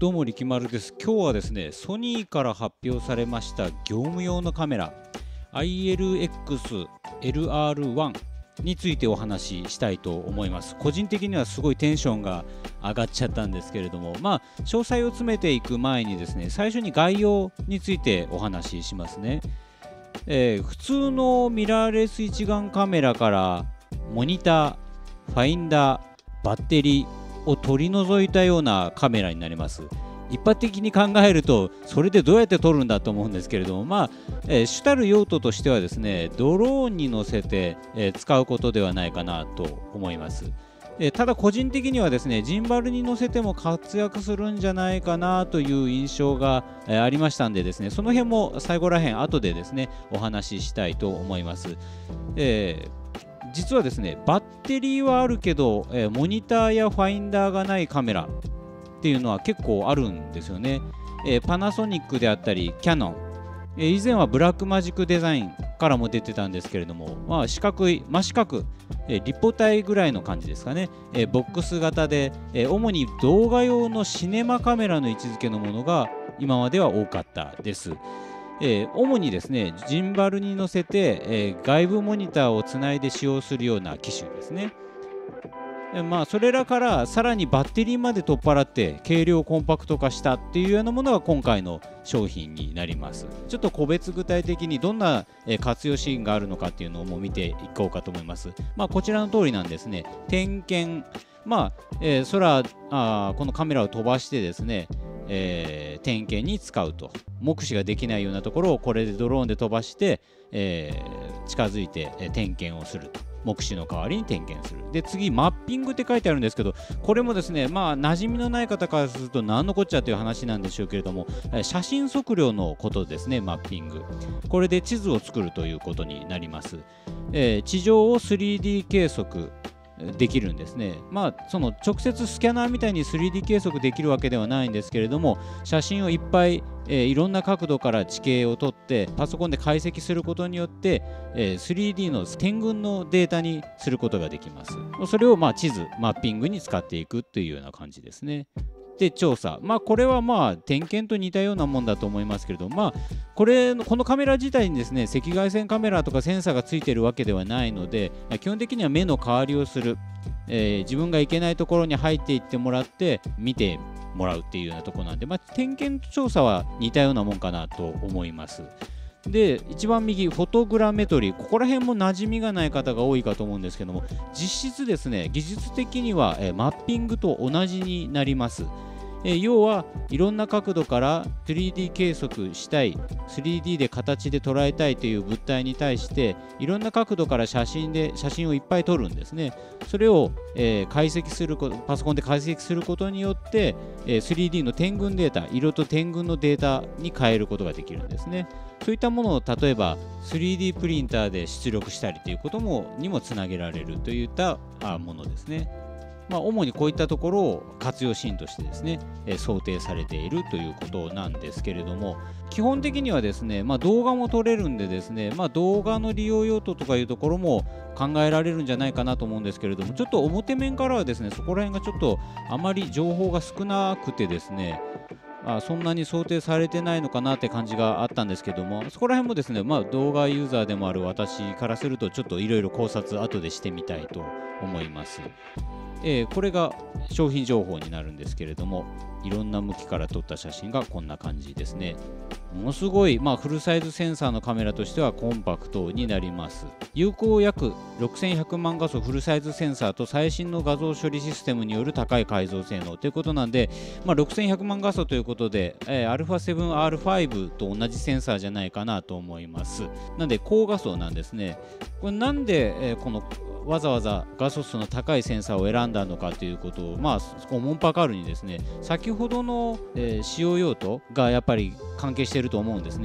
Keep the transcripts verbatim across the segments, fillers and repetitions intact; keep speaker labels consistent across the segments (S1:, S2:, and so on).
S1: どうも力丸です。今日はですね、ソニーから発表されました業務用のカメラ アイエルエックスエルアールワン についてお話ししたいと思います。個人的にはすごいテンションが上がっちゃったんですけれども、まあ詳細を詰めていく前にですね、最初に概要についてお話ししますね。えー普通のミラーレス一眼カメラからモニター、ファインダー、バッテリーを取り除いたようなカメラになります。一般的に考えるとそれでどうやって撮るんだと思うんですけれども、まあ、えー主たる用途としてはですね、ドローンに乗せて、えー使うことではないかなと思います。えーただ個人的にはですね、ジンバルに乗せても活躍するんじゃないかなという印象が、えーありましたんでですね、その辺も最後らへん後でですねお話ししたいと思います。えー実はですね、バッテリーはあるけど、えーモニターやファインダーがないカメラっていうのは結構あるんですよね。えーパナソニックであったりキヤノン、えー以前はブラックマジックデザインからも出てたんですけれども、まあ、四角い真四角、えー立方体ぐらいの感じですかね、えーボックス型で、えー主に動画用のシネマカメラの位置づけのものが今までは多かったです。えー主にですね、ジンバルに乗せて、えー外部モニターをつないで使用するような機種ですね。えーまあ、それらからさらにバッテリーまで取っ払って軽量コンパクト化したっていうようなものが今回の商品になります。ちょっと個別具体的にどんな、えー活用シーンがあるのかっていうのをもう見ていこうかと思います。まあ、こちらの通りなんですね。点検、まあえー空あーこのカメラを飛ばしてですね、えー点検に使うと。目視ができないようなところをこれでドローンで飛ばして、えー近づいて、えー点検をすると。目視の代わりに点検する。で、次、マッピングって書いてあるんですけど、これもですね、まあ、馴染みのない方からすると何のこっちゃという話なんでしょうけれども、えー写真測量のことですね、マッピング。これで地図を作るということになります。えー地上を スリーディー 計測できるんですね。まあその直接スキャナーみたいに スリーディー 計測できるわけではないんですけれども、写真をいっぱい、えーいろんな角度から地形を取ってパソコンで解析することによって、えー スリーディー の点群のデータにすることができます。それをまあ地図マッピングに使っていくというような感じですね。で調査、まあこれはまあ点検と似たようなもんだと思いますけれども、まあこれのこのカメラ自体にですね、赤外線カメラとかセンサーがついているわけではないので、基本的には目の代わりをする、えー自分が行けないところに入っていってもらって見てもらうっていうようなところなんで、まあ、点検と調査は似たようなもんかなと思います。で一番右、フォトグラメトリー、ここら辺も馴染みがない方が多いかと思うんですけども、実質ですね、技術的には、えーマッピングと同じになります。えー要はいろんな角度から スリーディー 計測したい、スリーディー で形で捉えたいという物体に対していろんな角度から写真で写真をいっぱい撮るんですね。それを、えー解析すること、パソコンで解析することによって、えー スリーディー の点群データ、色と点群のデータに変えることができるんですね。そういったものを例えば スリーディー プリンターで出力したりということもにもつなげられるといったあものですね。まあ、主にこういったところを活用シーンとしてですね、えー想定されているということなんですけれども、基本的にはですね、まあ、動画も撮れるんでですね、まあ、動画の利用用途とかいうところも考えられるんじゃないかなと思うんですけれども、ちょっと表面からはですね、そこら辺がちょっとあまり情報が少なくてですね、あそんなに想定されてないのかなって感じがあったんですけども、そこら辺もですね、まあ、動画ユーザーでもある私からするとちょっといろいろ考察後でしてみたいと思います。えーこれが商品情報になるんですけれども、いろんな向きから撮った写真がこんな感じですね。ものすごい、まあ、フルサイズセンサーのカメラとしてはコンパクトになります。有効約ろくせんひゃくまん画素フルサイズセンサーと最新の画像処理システムによる高い解像性能ということなんで、まあ、ろくせんひゃくまん画素ということで、えー、アルファセブンアールファイブ と同じセンサーじゃないかなと思います。なんで高画素なんですね。これなんで、えーこのわざわざ画素数の高いセンサーを選んだのかということを、まあ、おもんぱかるにですね、先ほどの、えー使用用途がやっぱり関係していると思うんですね。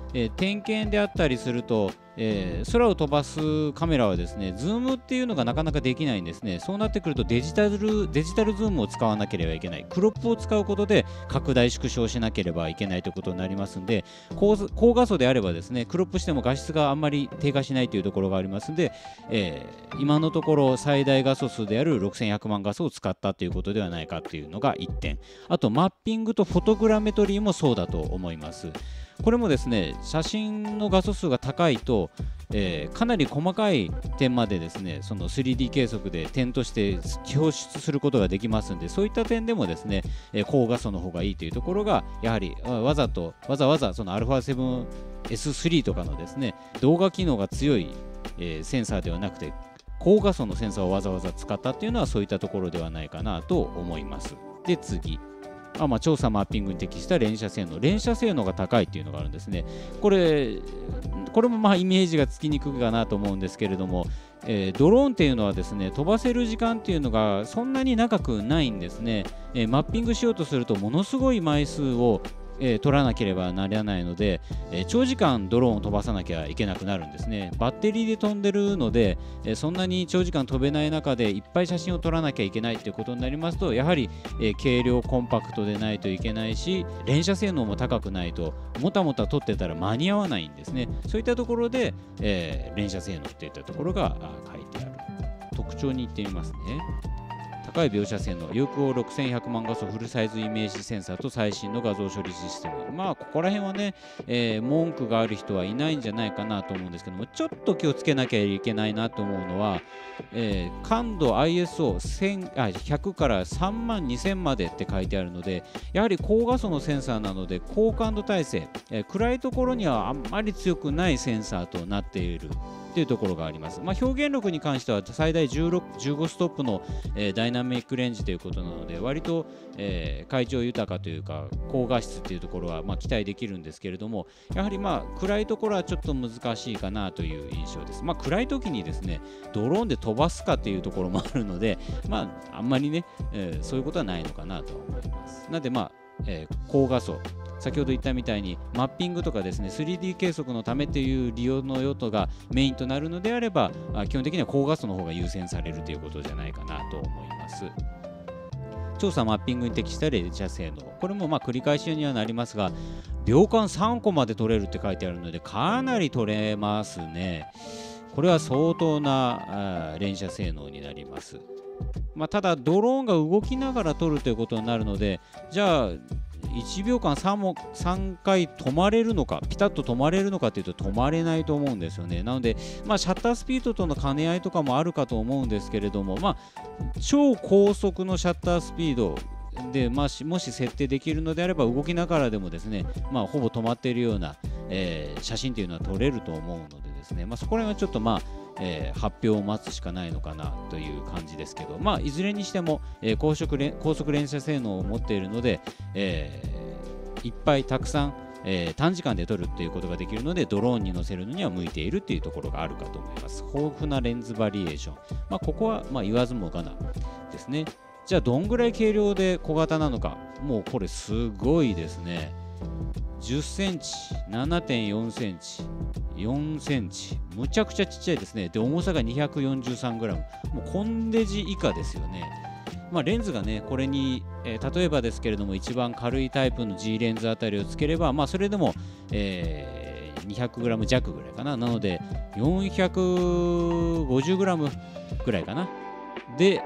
S1: えー点検であったりすると、えー空を飛ばすカメラはですね、ズームっていうのがなかなかできないんですね。そうなってくるとデジタル、デジタルズームを使わなければいけない。クロップを使うことで拡大縮小しなければいけないということになりますので、高高画素であればですね、クロップしても画質があんまり低下しないというところがありますので、えー今のところ最大画素数であるろくせんひゃくまん画素を使ったということではないかというのがいってん。あとマッピングとフォトグラメトリーもそうだと思います。これもですね、写真の画素数が高いと、えーかなり細かい点までですね、その スリーディー 計測で点として表出することができますので、そういった点でもですね、えー高画素の方がいいというところが、やはりあわざとわざわざその アルファセブンエススリー とかのですね、動画機能が強い、えーセンサーではなくて、高画素のセンサーをわざわざ使ったっていうのはそういったところではないかなと思います。で、次。あまあ、調査マッピングに適した連射性能、連射性能が高いっていうのがあるんですね。これ、これもまあイメージがつきにくいかなと思うんですけれども、えードローンっていうのはですね、飛ばせる時間っていうのがそんなに長くないんですね。えーマッピングしようとするとものすごい枚数をえー取らなければならないので、えー長時間ドローンを飛ばさなきゃいけなくなるんですね。バッテリーで飛んでるので、えーそんなに長時間飛べない中でいっぱい写真を撮らなきゃいけないということになりますと、やはり、えー軽量コンパクトでないといけないし、連射性能も高くないともたもた撮ってたら間に合わないんですね。そういったところで、えー連射性能といったところがあ書いてある。特徴に行ってみますね。高い描写性能、有効ろくせんひゃくまん画素フルサイズイメージセンサーと最新の画像処理システム。まあ、ここら辺はね、えー文句がある人はいないんじゃないかなと思うんですけども、ちょっと気をつけなきゃいけないなと思うのは、えー感度 アイエスオーあひゃくからさんまんにせんまでって書いてあるので、やはり高画素のセンサーなので、高感度耐性、えー暗いところにはあんまり強くないセンサーとなっている。というところがあります。まあ、表現力に関しては最大じゅうろく、じゅうごストップの、えーダイナミックレンジということなので、割と、えー、快調豊かというか高画質というところは、まあ、期待できるんですけれども、やはり、まあ、暗いところはちょっと難しいかなという印象です。まあ、暗い時にですね、ドローンで飛ばすかというところもあるので、まあ、あんまりね、えーそういうことはないのかなと思います。なので、まあえー高画素、先ほど言ったみたいにマッピングとかですね スリーディー 計測のためという利用の用途がメインとなるのであれば、あ基本的には高画素の方が優先されるということじゃないかなと思います。調査マッピングに適した連射性能、これもまあ繰り返しにはなりますが、秒間さんこまで撮れるって書いてあるのでかなり撮れますね。これは相当なあ連射性能になります。まあ、ただドローンが動きながら撮るということになるので、じゃあいちびょうかん 3, もさんかい止まれるのか、ピタッと止まれるのかというと止まれないと思うんですよね。なので、まあ、シャッタースピードとの兼ね合いとかもあるかと思うんですけれども、まあ、超高速のシャッタースピードで、まあ、しもし設定できるのであれば動きながらでもですね、まあ、ほぼ止まっているような、えー写真というのは撮れると思うのでですね、まあ、そこら辺はちょっとまあえー発表を待つしかないのかなという感じですけど、まあ、いずれにしても、えー高速連高速連射性能を持っているので、えーいっぱいたくさん、えー短時間で撮るっていうことができるので、ドローンに乗せるのには向いているっていうところがあるかと思います。豊富なレンズバリエーション、まあ、ここはまあ言わずもがなですね。じゃあどんぐらい軽量で小型なのか、もうこれすごいですね。じゅっセンチ、ななてんよんセンチ、よんセンチ、むちゃくちゃちっちゃいですね。で、重さが にひゃくよんじゅうさんグラム、もうコンデジ以下ですよね。まあ、レンズがね、これに、えー例えばですけれども、一番軽いタイプの G レンズあたりをつければ、まあ、それでも、えーにひゃくグラム弱ぐらいかな。なので、よんひゃくごじゅうグラムぐらいかな。で、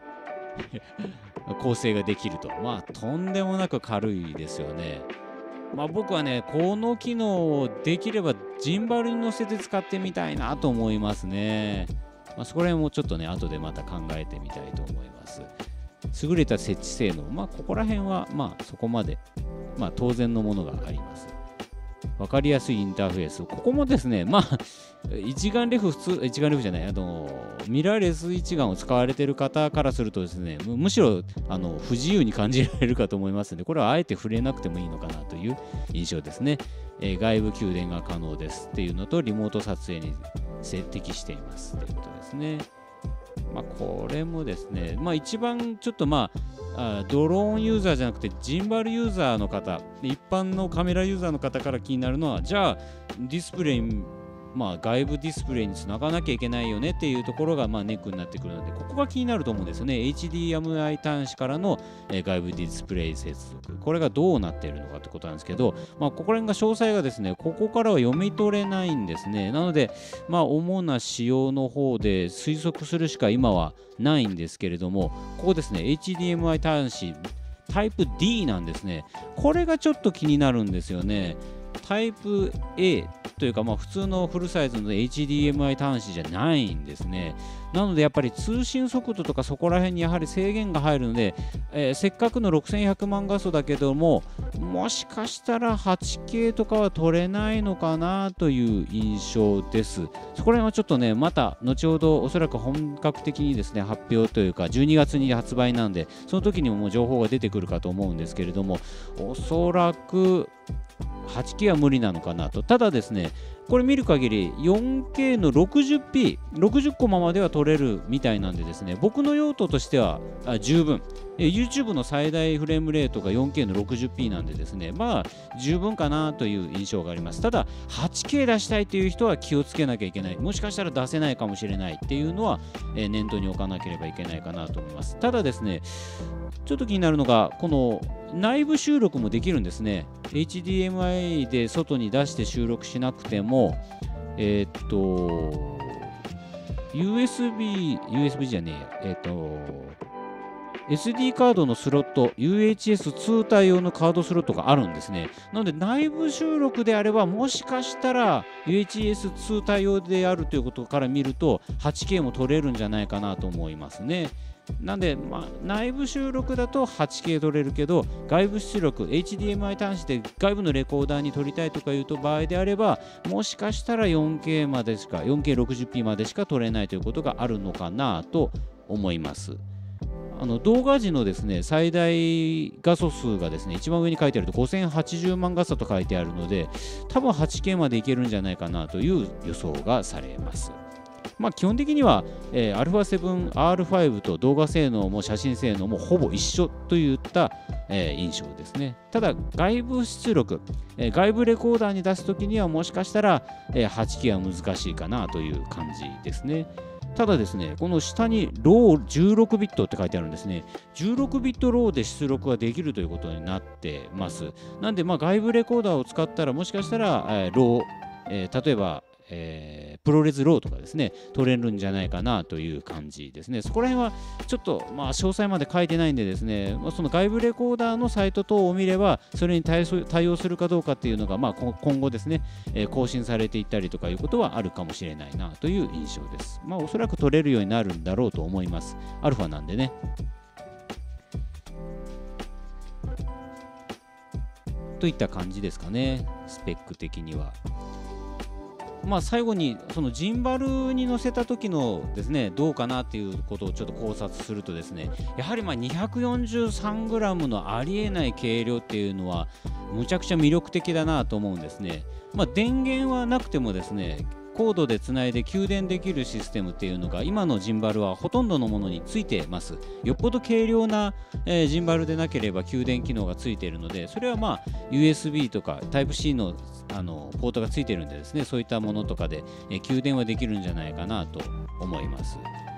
S1: 構成ができると。まあ、とんでもなく軽いですよね。まあ、僕はね、この機能をできればジンバルに乗せて使ってみたいなと思いますね。まあ、そこら辺もちょっとね、後でまた考えてみたいと思います。優れた設置性能、まあ、ここら辺はまあそこまで、まあ、当然のものがあります。わかりやすいインターフェース、ここもですね、まあ、一眼レフ、普通、一眼レフじゃない、あのミラーレス一眼を使われている方からするとですね、むむしろあの不自由に感じられるかと思いますので、これはあえて触れなくてもいいのかなという印象ですね。えー外部給電が可能ですっていうのと、リモート撮影に適していますということですね。 まあ、これもですね、まあ、一番ちょっとまああドローンユーザーじゃなくてジンバルユーザーの方、一般のカメラユーザーの方から気になるのは、じゃあディスプレイ、まあ、外部ディスプレイにつながなきゃいけないよねっていうところがまあネックになってくるので、ここが気になると思うんですよね。 エイチディーエムアイ 端子からの、えー外部ディスプレイ接続、これがどうなっているのかってことなんですけど、まあ、ここら辺が詳細がですね、ここからは読み取れないんですね。なので、まあ、主な仕様の方で推測するしか今はないんですけれども、ここですね、 エイチディーエムアイ 端子タイプ ディー なんですね。これがちょっと気になるんですよね。タイプ A というか、まあ、普通のフルサイズの エイチディーエムアイ 端子じゃないんですね。なのでやっぱり通信速度とかそこら辺にやはり制限が入るので、えー、せっかくのろくせんひゃくまん画素だけども、もしかしたら はちケー とかは撮れないのかなという印象です。そこら辺はちょっとね、また後ほどおそらく本格的にですね発表というかじゅうにがつに発売なんで、その時にももう情報が出てくるかと思うんですけれども、おそらくはちケー は無理なのかなと。ただですね、これ見る限り よんケー の ろくじゅっピー、ろくじゅっコマまでは撮れるみたいなんでですね、僕の用途としてはあ十分。え YouTube の最大フレームレートが よんケー の ろくじゅっピー なんでですね、まあ十分かなという印象があります。ただ はちケー 出したいという人は気をつけなきゃいけない。もしかしたら出せないかもしれないっていうのは、えー念頭に置かなければいけないかなと思います。ただですね、ちょっと気になるのが、この内部収録もできるんですね。エイチディーエムアイ で外に出して収録しなくても、えーっと、ユーエスビー、ユーエスビー じゃねえや、えーっと、エスディー カードのスロット、ユーエイチエスツー 対応のカードスロットがあるんですね。なので内部収録であれば、もしかしたら ユーエイチエスツー 対応であるということから見ると はちケー も撮れるんじゃないかなと思いますね。なんで、まあ、内部収録だと はちケー 撮れるけど、外部出力 エイチディーエムアイ 端子で外部のレコーダーに撮りたいとかいうと場合であれば、もしかしたら よんケー までしか よんケーろくじゅっピー までしか撮れないということがあるのかなと思います。あの動画時のですね最大画素数がですね一番上に書いてあるとごせんはちじゅうまん画素と書いてあるので、多分 はちケー までいけるんじゃないかなという予想がされます。まあ、基本的には、えー、アルファセブンアールファイブ と動画性能も写真性能もほぼ一緒といった、えー印象ですね。ただ外部出力、えー外部レコーダーに出すときにはもしかしたら、えー はちケー は難しいかなという感じですね。ただですね、この下にローじゅうろくビットって書いてあるんですね。じゅうろくビットローで出力ができるということになってます。なんで、まあ、外部レコーダーを使ったらもしかしたら、えーロー、えー例えば、えープロレスローとかですね、取れるんじゃないかなという感じですね。そこら辺はちょっと、まあ、詳細まで書いてないんでですね、まあ、その外部レコーダーのサイト等を見れば、それに対応対応するかどうかっていうのが、まあ、こ今後ですね、えー更新されていったりとかいうことはあるかもしれないなという印象です。まあ、おそらく取れるようになるんだろうと思います。アルファなんでね。といった感じですかね、スペック的には。まあ、最後にそのジンバルに乗せた時のですねどうかなっていうことをちょっと考察するとですね、やはりまあ にひゃくよんじゅうさんグラム のありえない軽量っていうのはむちゃくちゃ魅力的だなと思うんですね。まあ、電源はなくてもですねコードでつないで給電できるシステムっていうのが今のジンバルはほとんどのものについてます。よっぽど軽量な、えージンバルでなければ給電機能がついているので、それはまあ ユーエスビー とか タイプシー の, あのポートがついているんでですね、そういったものとかで、えー給電はできるんじゃないかなと思います。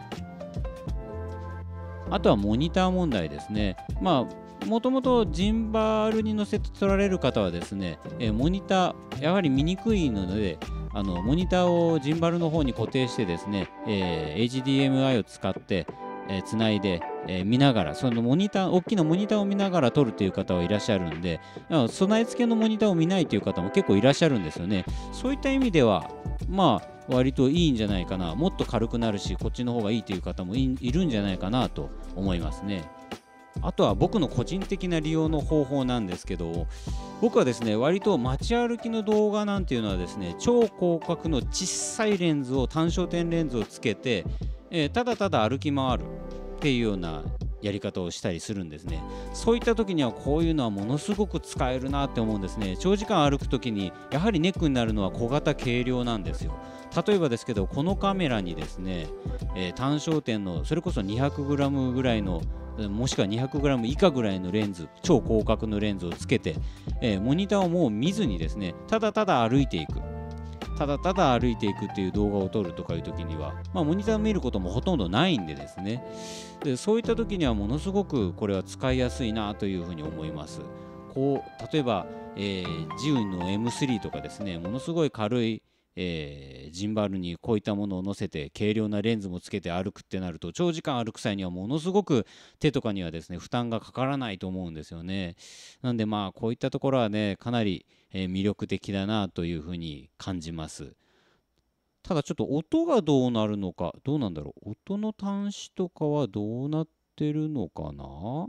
S1: あとはモニター問題ですね。まあもともとジンバルに乗せて撮られる方はですね、えーモニターやはり見にくいので、あのモニターをジンバルの方に固定してですね、えーエイチディーエムアイ を使ってえーつないで、えー見ながら、そのモニター大きなモニターを見ながら撮るという方はいらっしゃるんで、あ備え付けのモニターを見ないという方も結構いらっしゃるんですよね。そういった意味ではまあ割といいんじゃないかな、もっと軽くなるしこっちの方がいいという方も い, いるんじゃないかなと思いますね。あとは僕の個人的な利用の方法なんですけど、僕はですね割と街歩きの動画なんていうのはですね、超広角の小さいレンズを単焦点レンズをつけて、えーただただ歩き回るっていうようなやり方をしたりするんですね。そういった時にはこういうのはものすごく使えるなって思うんですね。長時間歩く時にやはりネックになるのは小型軽量なんですよ。例えばですけど、このカメラにですね、えー単焦点のそれこそ にひゃくグラム ぐらいの、もしくは にひゃくグラム 以下ぐらいのレンズ、超広角のレンズをつけて、えーモニターをもう見ずにですね、ただただ歩いていく。ただただ歩いていくっていう動画を撮るとかいう時には、まあ、モニターを見ることもほとんどないんでですね、でそういった時にはものすごくこれは使いやすいなというふうに思います。こう例えば、えー、ジウンの エムスリー とかですね、ものすごい軽い、えージンバルにこういったものを乗せて軽量なレンズもつけて歩くってなると、長時間歩く際にはものすごく手とかにはですね負担がかからないと思うんですよね。なんでまあこういったところはねかなり、えー魅力的だなというふうに感じます。ただちょっと音がどうなるのか、どうなんだろう。音の端子とかはどうなってるのかな。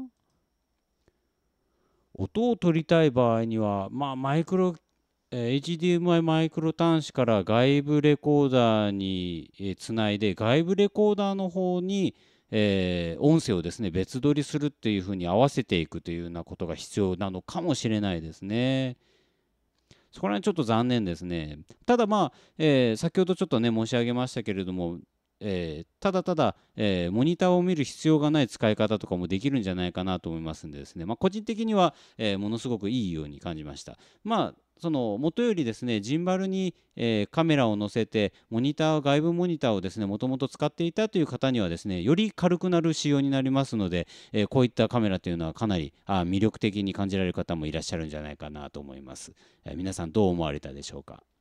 S1: 音を取りたい場合には、まあ、マイクロ、えー エイチディーエムアイ マイクロ端子から外部レコーダーに、えーつないで、外部レコーダーの方に、えー音声をですね、別撮りするっていうふうに合わせていくというようなことが必要なのかもしれないですね。そこら辺ちょっと残念ですね。ただまあ、えー先ほどちょっとね申し上げましたけれども、えーただただ、えーモニターを見る必要がない使い方とかもできるんじゃないかなと思いますんでですね、まあ、個人的には、えーものすごくいいように感じました。まあその元よりですねジンバルに、えーカメラを載せてモニター外部モニターをですねもともと使っていたという方にはですねより軽くなる仕様になりますので、えーこういったカメラというのはかなりあ魅力的に感じられる方もいらっしゃるんじゃないかなと思います。えー皆さんどう思われたでしょうか。